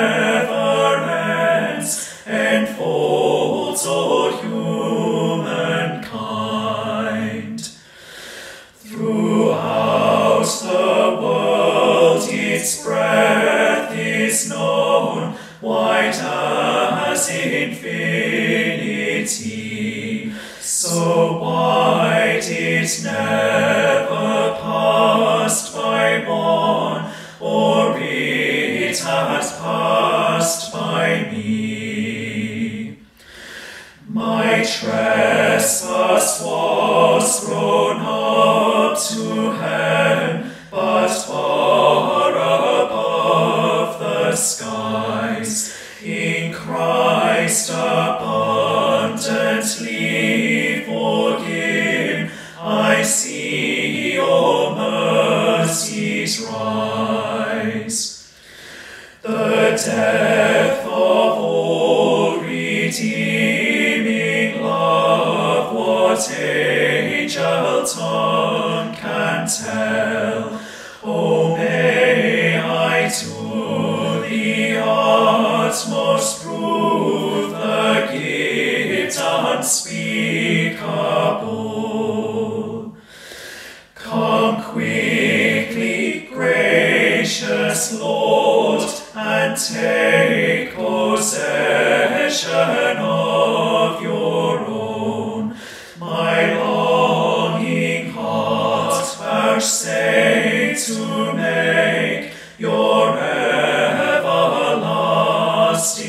never ends, enfolds all humankind. Throughout the world its breadth is known, wide as infinity, so wide it never passed by morn, or it has passed by me. My trespass was thrown up to heaven, but far above the skies, in Christ abundantly forgiven, I see your mercies rise. The depth of all redeeming love, what angel tongue can tell? Oh, may I to the utmost prove the gift unspeakable. Come quickly, gracious Lord, and take possession of your own. My longing heart vouchsafe to make your everlasting